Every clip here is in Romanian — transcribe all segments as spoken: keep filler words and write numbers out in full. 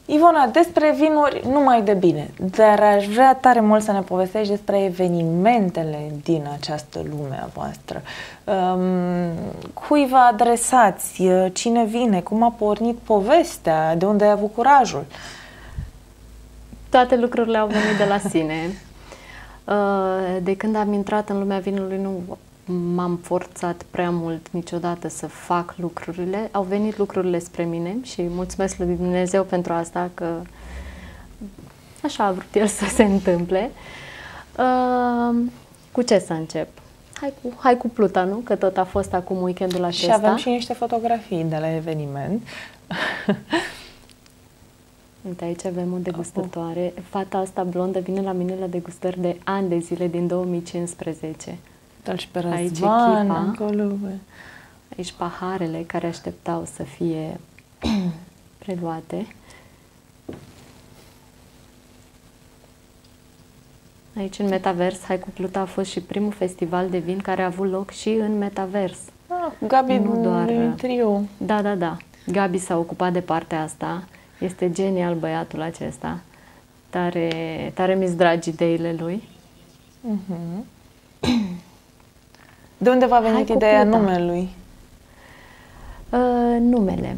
Ivona, despre vinuri numai de bine, dar aș vrea tare mult să ne povestești despre evenimentele din această lume a voastră. Um, cui vă adresați? Cine vine? Cum a pornit povestea? De unde ai avut curajul? Toate lucrurile au venit de la sine. De când am intrat în lumea vinului, nu m-am forțat prea mult niciodată să fac lucrurile. Au venit lucrurile spre mine și mulțumesc lui Dumnezeu pentru asta, că așa a vrut El să se întâmple. Cu ce să încep? Hai cu, hai cu Pluta, nu? Că tot a fost acum weekendul acesta. Și avem și niște fotografii de la eveniment. Uite, aici avem o degustătoare. Fata asta blondă vine la mine la degustări de ani de zile, din două mii cincisprezece. Dă-l și pe Răzvan, acolo. Aici paharele care așteptau să fie preluate. Aici, în Metavers, Hai cu Pluta a fost și primul festival de vin care a avut loc și în Metavers. Ah, Gabi, nu doar trio. Da, da, da. Gabi s-a ocupat de partea asta. Este genial băiatul acesta. Tare, tare mi-s dragi ideile lui. Uh-huh. De unde v-a venit ideea numelui? Uh, numele.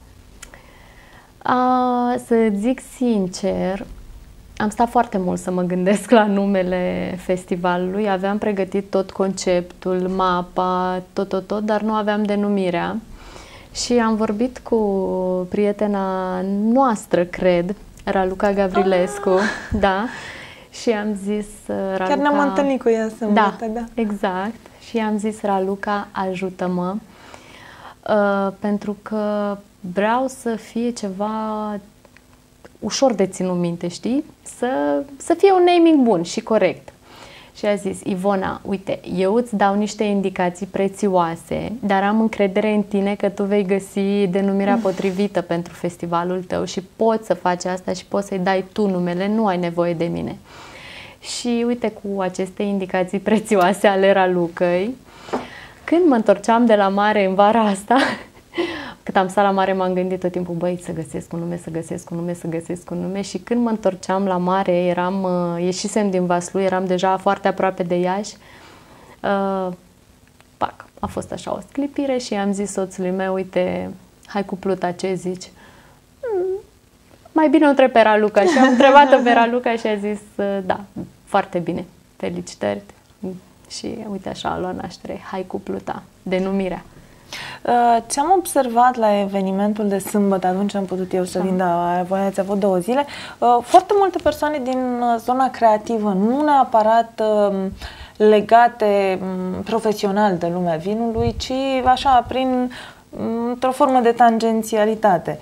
Uh, să zic sincer, am stat foarte mult să mă gândesc la numele festivalului. Aveam pregătit tot conceptul, mapa, tot, tot, tot, dar nu aveam denumirea. Și am vorbit cu prietena noastră, cred, Raluca Gavrilescu, ah. da, și am zis Raluca... Chiar ne-am întâlnit cu ea sâmbătă, da, da. exact. Și am zis, Raluca, ajută-mă, uh, pentru că vreau să fie ceva ușor de ținut minte, știi? Să, să fie un naming bun și corect. Și a zis, Ivona, uite, eu îți dau niște indicații prețioase, dar am încredere în tine că tu vei găsi denumirea potrivită pentru festivalul tău și poți să faci asta și poți să-i dai tu numele, nu ai nevoie de mine. Și uite, cu aceste indicații prețioase ale Ralucăi, când mă întorceam de la mare în vara asta, cât am stat la mare, m-am gândit tot timpul, băi, să găsesc un nume, să găsesc un nume, să găsesc un nume. Și când mă întorceam la mare, eram, ieșisem din Vaslui, eram deja foarte aproape de Iași. Uh, pac, a fost așa o sclipire și am zis soțului meu, uite, Hai cu Pluta, ce zici? Mm, mai bine o întreb pe Raluca. Și am întrebat-o pe Raluca și a zis, da, foarte bine, felicitări. Și uite, așa a luat naștere, Hai cu Pluta, denumirea. Ce am observat la evenimentul de sâmbătă, atunci am putut eu să vin, dar voi ați avut două zile, foarte multe persoane din zona creativă, nu neapărat legate profesional de lumea vinului, ci așa, prin într-o formă de tangențialitate.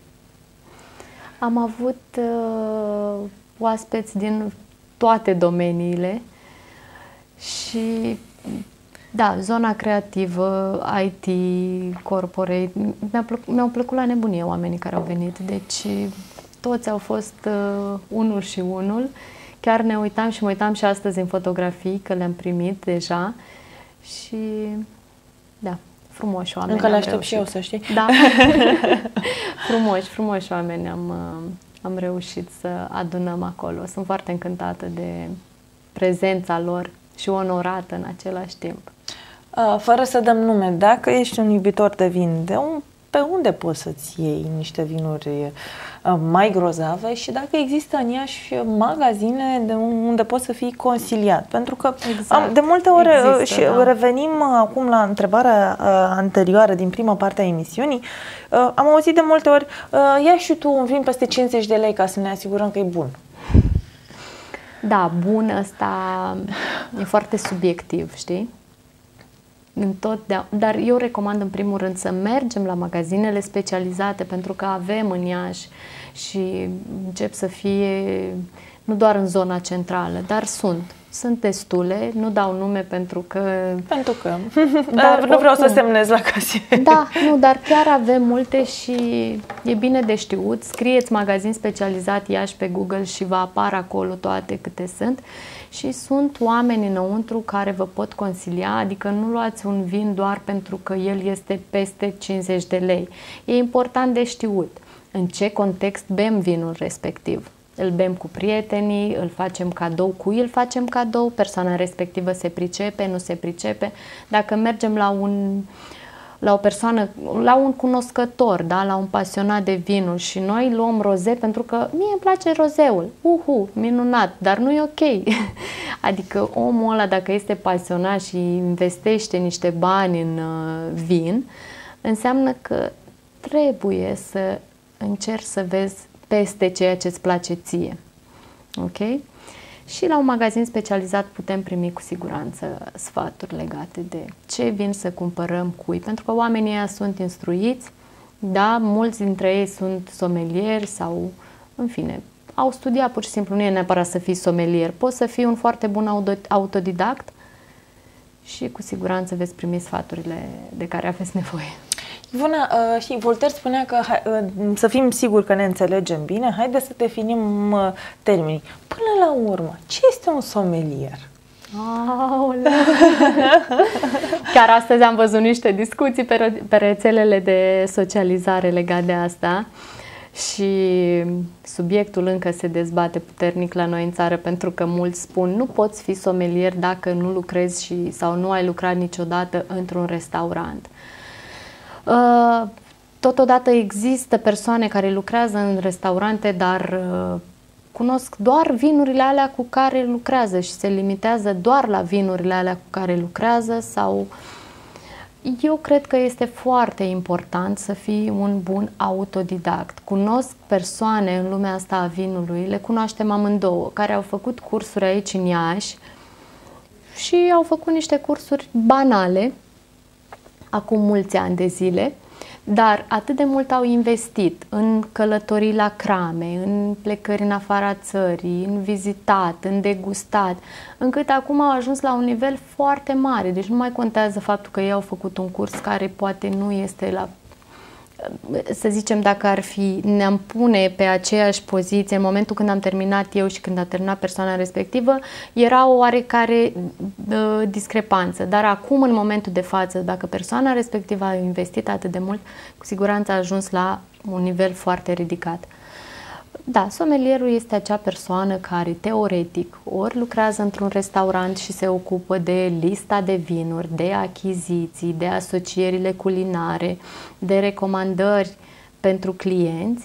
Am avut uh, oaspeți din toate domeniile și da, zona creativă, I T, corporate, mi-a plăcut, mi-au plăcut la nebunie oamenii care au venit, deci toți au fost uh, unul și unul. Chiar ne uitam și mă uitam și astăzi în fotografii, că le-am primit deja și da, frumoși oameni. Încă le aștept și eu, să știi. Da, frumoși, frumoși oameni am, am reușit să adunăm acolo. Sunt foarte încântată de prezența lor și onorată în același timp. Fără să dăm nume, dacă ești un iubitor de vin, de un, pe unde poți să-ți iei niște vinuri mai grozave și dacă există în Iași magazine de unde poți să fii consiliat? Pentru că exact. am, de multe ori există, și da. revenim acum la întrebarea anterioară din prima parte a emisiunii, am auzit de multe ori, ia și tu un vin peste cincizeci de lei ca să ne asigurăm că e bun. Da, bun, ăsta e foarte subiectiv, știi? În tot de Dar eu recomand în primul rând să mergem la magazinele specializate, pentru că avem în Iași și încep să fie nu doar în zona centrală, dar sunt. Sunt destule, nu dau nume pentru că... Pentru că... Dar nu vreau să semnez la casier. Da, nu, dar chiar avem multe și e bine de știut. Scrieți magazin specializat Iași pe Google și vă apar acolo toate câte sunt. Și sunt oameni înăuntru care vă pot consilia, adică nu luați un vin doar pentru că el este peste cincizeci de lei. E important de știut. în ce context bem vinul respectiv. Îl bem cu prietenii, îl facem cadou, cui îl facem cadou, persoana respectivă se pricepe, nu se pricepe. Dacă mergem la un, la o persoană, la un cunoscător, da, la un pasionat de vinuri și noi luăm roze pentru că mie îmi place rozeul, uhu, minunat, dar nu e ok. Adică omul ăla, dacă este pasionat și investește niște bani în uh, vin, înseamnă că trebuie să încerci să vezi peste ceea ce îți place ție. Ok? Și la un magazin specializat putem primi cu siguranță sfaturi legate de ce vin să cumpărăm, cui, pentru că oamenii ăia sunt instruiți, da, mulți dintre ei sunt somelieri sau, în fine, au studiat pur și simplu, nu e neapărat să fii somelier, poți să fii un foarte bun autodidact și cu siguranță veți primi sfaturile de care aveți nevoie. Ivona, uh, și Voltaire spunea că hai, uh, să fim siguri că ne înțelegem bine, haide să definim uh, termenii. Până la urmă, ce este un somelier? Aolea. Chiar astăzi am văzut niște discuții pe, pe rețelele de socializare legate de asta și subiectul încă se dezbate puternic la noi în țară, pentru că mulți spun nu poți fi somelier dacă nu lucrezi și, sau nu ai lucrat niciodată într-un restaurant. Uh, totodată există persoane care lucrează în restaurante, dar uh, cunosc doar vinurile alea cu care lucrează și se limitează doar la vinurile alea cu care lucrează. Sau eu cred că este foarte important să fii un bun autodidact. Cunosc persoane în lumea asta a vinului, le cunoaștem amândouă, care au făcut cursuri aici în Iași și au făcut niște cursuri banale acum mulți ani de zile, dar atât de mult au investit în călătorii la crame, în plecări în afara țării, în vizitat, în degustat, încât acum au ajuns la un nivel foarte mare. Deci nu mai contează faptul că ei au făcut un curs care poate nu este la, să zicem, dacă ar fi, ne-am pune pe aceeași poziție în momentul când am terminat eu și când a terminat persoana respectivă, era o oarecare uh, discrepanță. Dar acum, în momentul de față, dacă persoana respectivă a investit atât de mult, cu siguranță a ajuns la un nivel foarte ridicat. Da, somelierul este acea persoană care, teoretic, ori lucrează într-un restaurant și se ocupă de lista de vinuri, de achiziții, de asocierile culinare, de recomandări pentru clienți,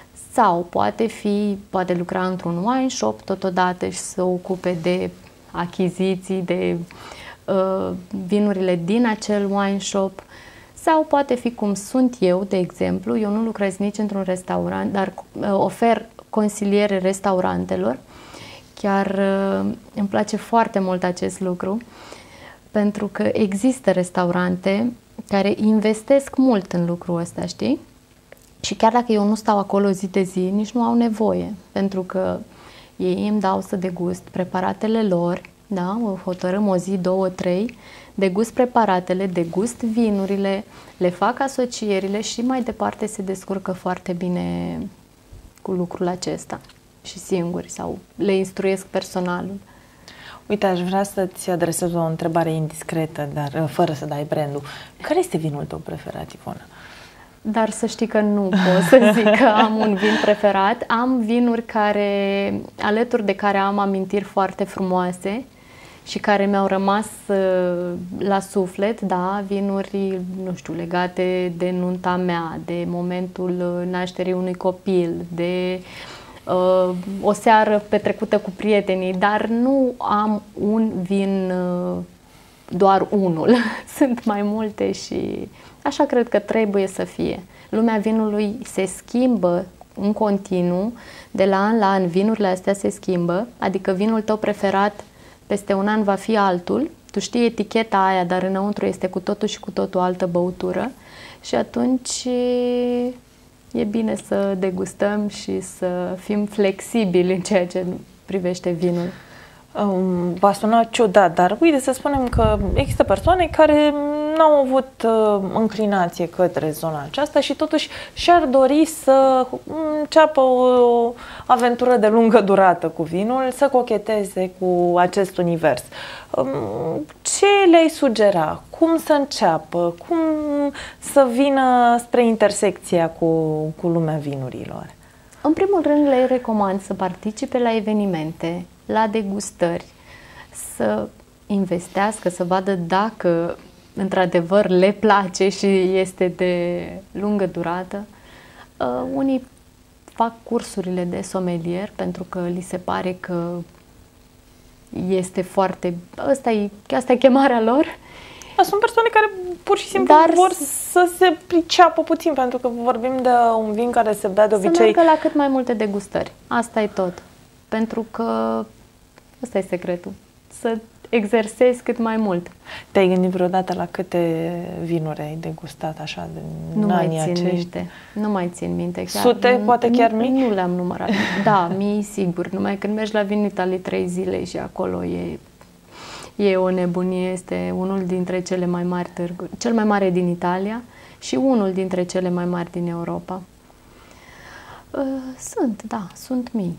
sau poate fi, poate lucra într-un wine shop totodată și se ocupe de achiziții, de uh, vinurile din acel wine shop, sau poate fi cum sunt eu, de exemplu. Eu nu lucrez nici într-un restaurant, dar uh, ofer consiliere restaurantelor. Chiar uh, îmi place foarte mult acest lucru, pentru că există restaurante care investesc mult în lucrul ăsta, știi? Și chiar dacă eu nu stau acolo zi de zi, nici nu au nevoie, pentru că ei îmi dau să degust preparatele lor, da? O hotărâm o zi, două, trei, degust preparatele, degust vinurile, le fac asocierile și mai departe se descurcă foarte bine cu lucrul acesta și singuri, sau le instruiesc personalul. Uite, aș vrea să-ți adresez o întrebare indiscretă, dar fără să dai brandul. Care este vinul tău preferat, Ivona? Dar să știi că nu pot să zic că am un vin preferat. Am vinuri care, alături de care am amintiri foarte frumoase și care mi-au rămas uh, la suflet, da, vinuri, nu știu, legate de nunta mea, de momentul nașterii unui copil, de uh, o seară petrecută cu prietenii, dar nu am un vin, uh, doar unul. Sunt mai multe și așa cred că trebuie să fie. Lumea vinului se schimbă în continuu, de la an la an vinurile astea se schimbă, adică vinul tău preferat peste un an va fi altul, tu știi eticheta aia, dar înăuntru este cu totul și cu totul altă băutură și atunci e bine să degustăm și să fim flexibili în ceea ce privește vinul. Um, va suna ciudat, dar uite să spunem că există persoane care n-au avut uh, înclinație către zona aceasta și totuși și-ar dori să înceapă o aventură de lungă durată cu vinul, să cocheteze cu acest univers. Um, ce le-ai sugera? Cum să înceapă? Cum să vină spre intersecția cu, cu lumea vinurilor? În primul rând le recomand să participe la evenimente, la degustări, să investească, să vadă dacă într-adevăr le place și este de lungă durată. Uh, unii fac cursurile de sommelier pentru că li se pare că este foarte... Asta e, asta e chemarea lor. Sunt persoane care pur și simplu Dar vor să se priceapă puțin, pentru că vorbim de un vin care se bea de obicei... Să meargă la cât mai multe degustări. Asta e tot. Pentru că ăsta e secretul. Să exersezi cât mai mult. Te-ai gândit vreodată la câte vinuri ai degustat așa în nu anii mai țin acești? Minte. Nu mai țin minte. Chiar, Sute, poate chiar mii? Nu le-am numărat. Da, mii, sigur. Numai când mergi la Vin Italy trei zile și acolo e, e o nebunie. Este unul dintre cele mai mari târguri. Cel mai mare din Italia și unul dintre cele mai mari din Europa. Sunt, da, sunt mii.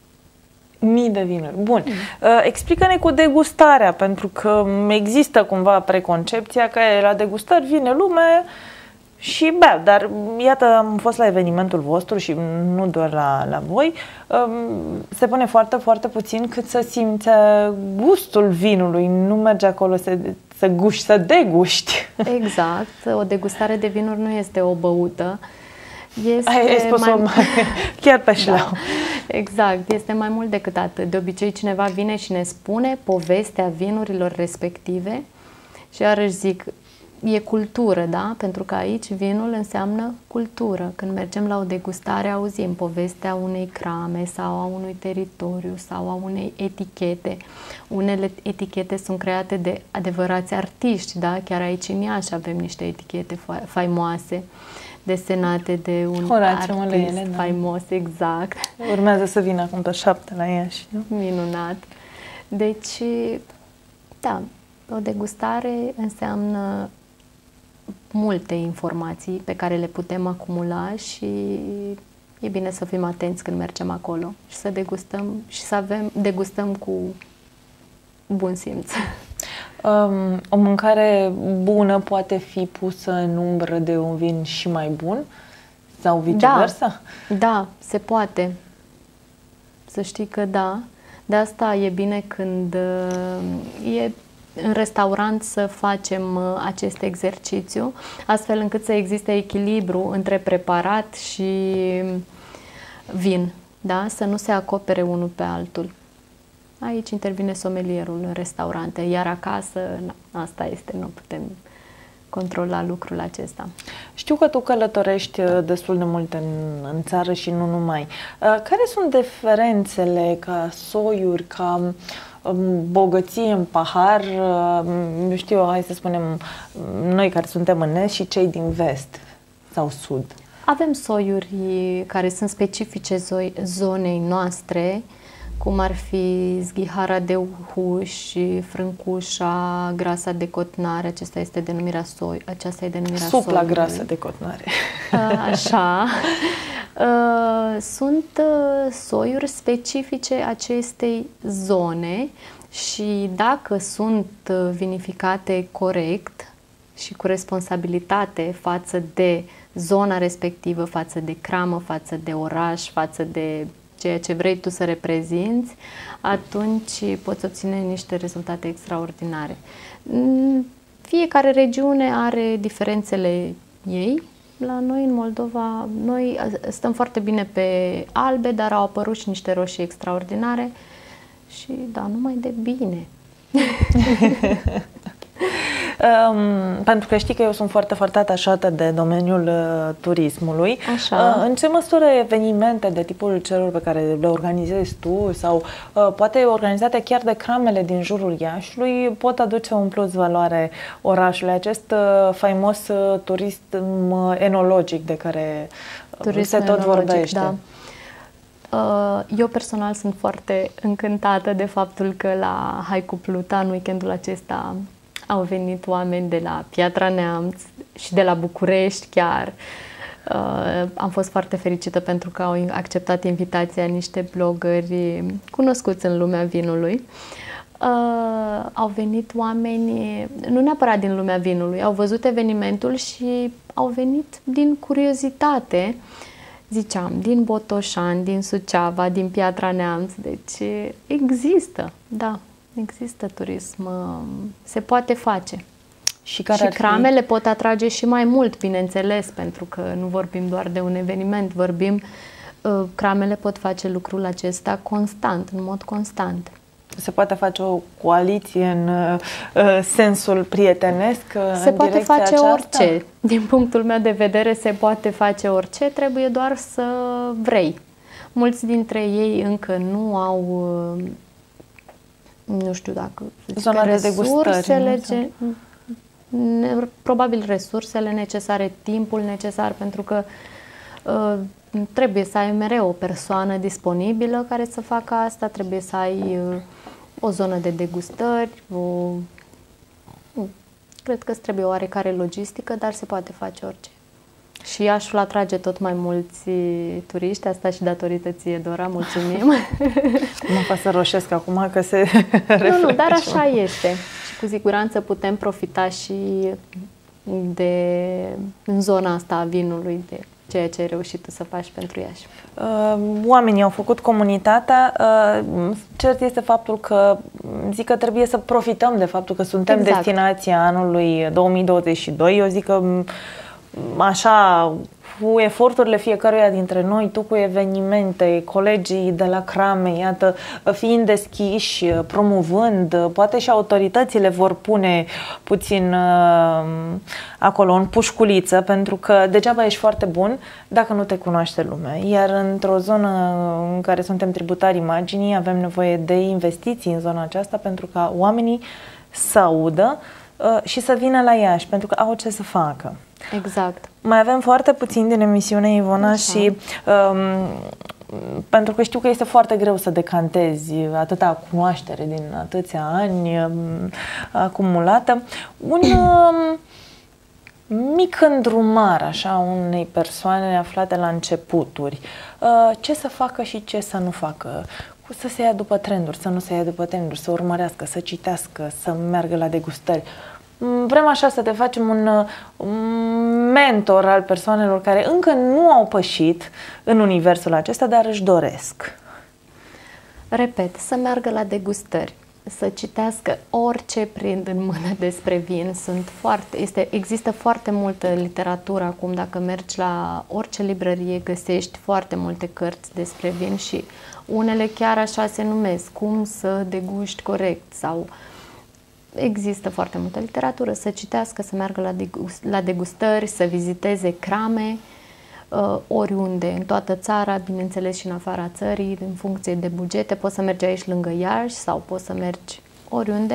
Mii de vinuri. Bun. Mm. Uh, explică-ne cu degustarea, pentru că există cumva preconcepția că la degustări vine lume și bea, dar iată, am fost la evenimentul vostru și nu doar la, la voi, um, se pune foarte, foarte puțin cât să simți gustul vinului, nu merge acolo să, să guști, să deguști. Exact. O degustare de vinuri nu este o băută. Este ai spus-o mai... chiar pe șleau. Da, exact, este mai mult decât atât. De obicei cineva vine și ne spune povestea vinurilor respective și iarăși zic, e cultură, da? Pentru că aici vinul înseamnă cultură. Când mergem la o degustare auzim povestea unei crame sau a unui teritoriu sau a unei etichete. Unele etichete sunt create de adevărați artiști, da? Chiar aici în Iași avem niște etichete faimoase, desenate de un Horațiu artist Mălăele, da. faimos, exact. Urmează să vină acum pe șapte la Iași, nu? Minunat. Deci, da, o degustare înseamnă multe informații pe care le putem acumula și e bine să fim atenți când mergem acolo și să degustăm și să avem, degustăm cu bun simț. Um, o mâncare bună poate fi pusă în umbră de un vin și mai bun? Sau viceversa? Da, da, se poate. Să știi că da. De asta e bine când e în restaurant să facem acest exercițiu, astfel încât să existe echilibru între preparat și vin, da? Să nu se acopere unul pe altul. Aici intervine sommelierul în restaurante, iar acasă, na, asta este, nu putem controla lucrul acesta. Știu că tu călătorești destul de mult în, în țară și nu numai. Care sunt diferențele ca soiuri, ca bogăție în pahar, nu știu, hai să spunem, noi care suntem în est și cei din vest sau sud? Avem soiuri care sunt specifice zonei noastre, cum ar fi zghihara de uhuș, frâncușa, grasa de cotnare, acesta este denumirea soi, aceasta e denumirea soiului. Supla grasa de cotnare. Așa. Sunt soiuri specifice acestei zone și dacă sunt vinificate corect și cu responsabilitate față de zona respectivă, față de cramă, față de oraș, față de ceea ce vrei tu să reprezinți, atunci poți obține niște rezultate extraordinare. Fiecare regiune are diferențele ei. La noi, în Moldova, noi stăm foarte bine pe albe, dar au apărut și niște roșii extraordinare și, da, numai de bine. Um, pentru că știi că eu sunt foarte, foarte atașată de domeniul uh, turismului. Așa. Uh, în ce măsură evenimente de tipul celor pe care le organizezi tu sau uh, poate organizate chiar de cramele din jurul Iașiului pot aduce un plus valoare orașului, acest uh, faimos uh, turism uh, enologic de care uh, se tot vorbește? Da. Eu personal sunt foarte încântată de faptul că la Hai cu Pluta, în weekendul acesta, au venit oameni de la Piatra Neamț și de la București chiar. Am fost foarte fericită pentru că au acceptat invitația niște blogări cunoscuți în lumea vinului. Uh, au venit oameni, nu neapărat din lumea vinului, au văzut evenimentul și au venit din curiozitate, ziceam, din Botoșani, din Suceava, din Piatra Neamț, deci există, da, există turism, se poate face. Și, care și cramele fi... pot atrage și mai mult, bineînțeles, pentru că nu vorbim doar de un eveniment, vorbim, uh, cramele pot face lucrul acesta constant, în mod constant. Se poate face o coaliție în uh, sensul prietenesc? Se poate face aceasta? Orice. Din punctul meu de vedere se poate face orice, trebuie doar să vrei. Mulți dintre ei încă nu au, nu știu dacă zona de resursele, ce, probabil resursele necesare, timpul necesar, pentru că uh, trebuie să ai mereu o persoană disponibilă care să facă asta, trebuie să ai uh, o zonă de degustări, o... cred că îți trebuie oarecare logistică, dar se poate face orice. Și Iașul atrage tot mai mulți turiști, asta și datorită ție, Dora, mulțumim. Mă fac să roșesc acum că se Nu, nu, dar așa este. Și cu siguranță putem profita și de în zona asta a vinului, de ceea ce ai reușit tu să faci pentru Iași. Oamenii au făcut comunitatea. Cert este faptul că zic că trebuie să profităm de faptul că suntem exact. destinația anului două mii douăzeci și doi. Eu zic că așa, cu eforturile fiecăruia dintre noi, tu cu evenimente, colegii de la crame, iată, fiind deschiși, promovând, poate și autoritățile vor pune puțin uh, acolo în pușculiță, pentru că degeaba ești foarte bun dacă nu te cunoaște lumea. Iar într-o zonă în care suntem tributari imaginii, avem nevoie de investiții în zona aceasta pentru ca oamenii să audă uh, și să vină la Iași, pentru că au ce să facă. Exact. Mai avem foarte puțin din emisiune, Ivona, așa. și um, pentru că știu că este foarte greu să decantezi atâta cunoaștere din atâția ani um, acumulată, un um, mic îndrumar așa unei persoane aflate la începuturi. Uh, ce să facă și ce să nu facă? Să se ia după trenduri, să nu se ia după trenduri, să urmărească, să citească, să meargă la degustări. Vrem așa să te facem un, un mentor al persoanelor care încă nu au pășit în universul acesta, dar își doresc. Repet, să meargă la degustări, să citească orice prind în mână despre vin. Sunt foarte, este, există foarte multă literatură acum, dacă mergi la orice librărie găsești foarte multe cărți despre vin și unele chiar așa se numesc, cum să deguști corect sau... Există foarte multă literatură, să citească, să meargă la, degust la degustări, să viziteze crame uh, oriunde, în toată țara, bineînțeles și în afara țării, în funcție de bugete. Poți să mergi aici lângă Iași sau poți să mergi oriunde.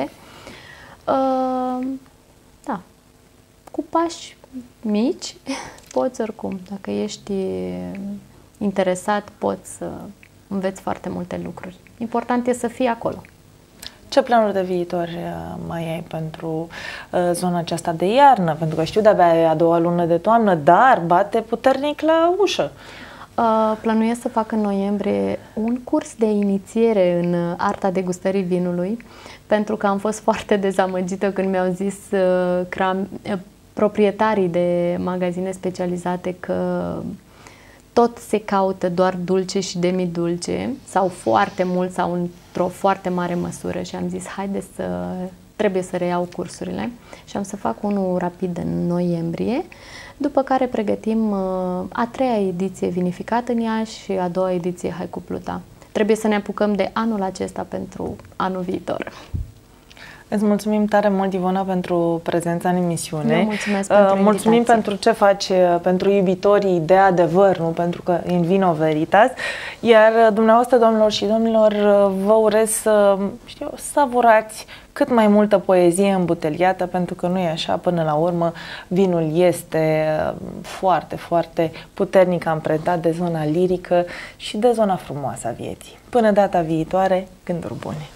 Uh, da, cu pași mici poți oricum. Dacă ești interesat, poți să înveți foarte multe lucruri. Important e să fii acolo. Ce planuri de viitor mai ai pentru uh, zona aceasta de iarnă? Pentru că știu de-abia e a doua lună de toamnă, dar bate puternic la ușă. Uh, planuiesc să fac în noiembrie un curs de inițiere în arta degustării vinului, pentru că am fost foarte dezamăgită când mi-au zis uh, cram, uh, proprietarii de magazine specializate că tot se caută doar dulce și demidulce sau foarte mult sau într-o foarte mare măsură și am zis haide să trebuie să reiau cursurile și am să fac unul rapid în noiembrie, după care pregătim uh, a treia ediție vinificată în Iași și a doua ediție Hai cu Pluta. Trebuie să ne apucăm de anul acesta pentru anul viitor. Îți mulțumim tare mult, Ivona, pentru prezența în emisiune. Eu mulțumesc pentru uh, Mulțumim invitație. pentru ce faci pentru iubitorii de adevăr, nu pentru că in vino veritas. Iar dumneavoastră, domnilor și domnilor, vă urez să, știu, savurați cât mai multă poezie îmbuteliată, pentru că nu e așa, până la urmă, vinul este foarte, foarte puternic amprentat de zona lirică și de zona frumoasă a vieții. Până data viitoare, gânduri bune!